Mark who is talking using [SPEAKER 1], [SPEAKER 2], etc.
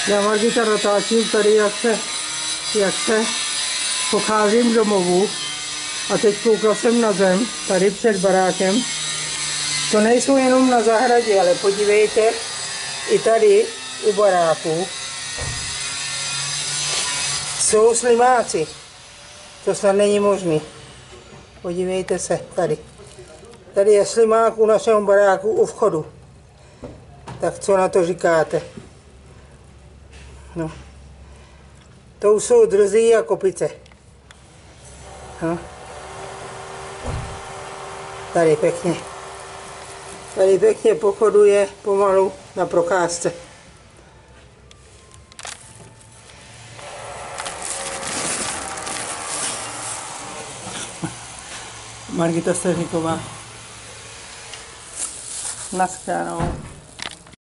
[SPEAKER 1] Já Margita natáčím tady, jak se pocházím domovu a teď koukal jsem na zem, tady před barákem. To nejsou jenom na zahradě, ale podívejte, i tady u baráku jsou slimáci. To snad není možný. Podívejte se, tady. Tady je slimák u našeho baráku u vchodu. Tak co na to říkáte? No. To už jsou drzí a kopice. No. Tady pěkně pochoduje pomalu na procházce. Margita Steřníková. Naschledanou.